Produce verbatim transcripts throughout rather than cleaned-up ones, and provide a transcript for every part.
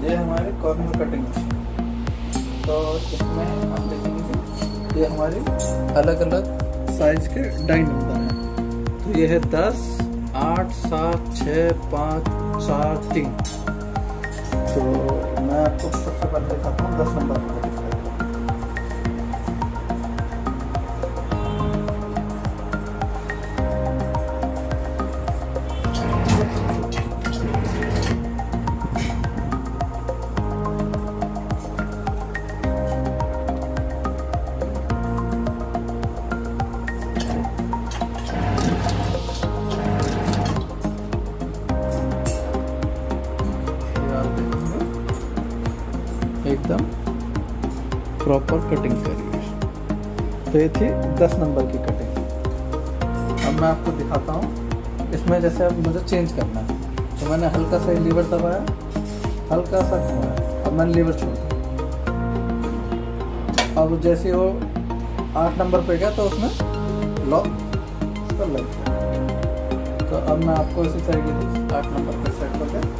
ये हमारी corner cutting machine. तो इसमें आप देखेंगे ये हमारी अलग अलग साइज के डाई नंबर हैं। तो ये है दस, आठ, सात, छः, पाँच, चार, तीन। तो मैं आपको सबसे पहले दिखाता हूँ दस नंबर का। एकदम प्रॉपर कटिंग करिए। तो ये थी दस नंबर की कटिंग। अब मैं आपको दिखाता हूँ इसमें जैसे अब मुझे चेंज करना है। तो मैंने हल्का सा लीवर दबाया, हल्का सा घुमाया, अब मैंने लीवर छोड़ दिया। अब जैसे वो आठ नंबर पे गया तो उसमें लॉक कर लग गया। तो अब मैं आपको इसी तरीके से आठ नंबर पे सेट कर दिया।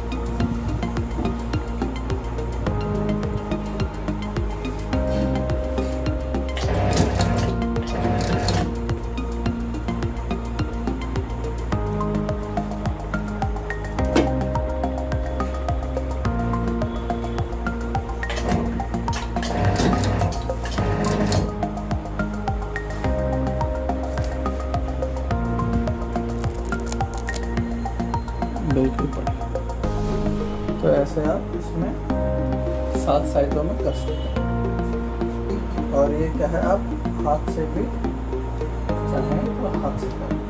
बिल्कुल बढ़िया। तो ऐसे आप इसमें सात साइडों में कर सकते हैं। और ये क्या है, आप हाथ से भी चाहें तो हाथ से करें।